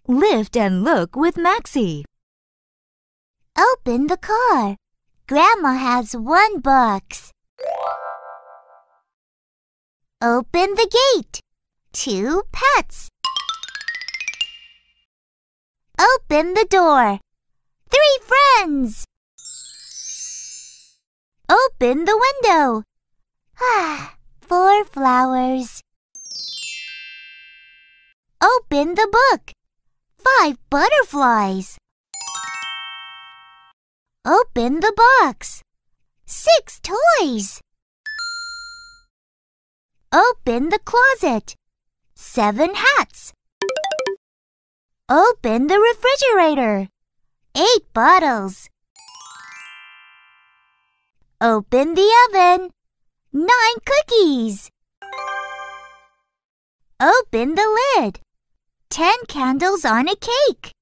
Lift and look with Maxie. Open the car. Grandma has 1 box. Open the gate. 2 pets. Open the door. 3 friends. Open the window. 4 flowers. Open the book. 5 butterflies. Open the box. 6 toys. Open the closet. 7 hats. Open the refrigerator. 8 bottles. Open the oven. 9 cookies. Open the lid. 10 candles on a cake.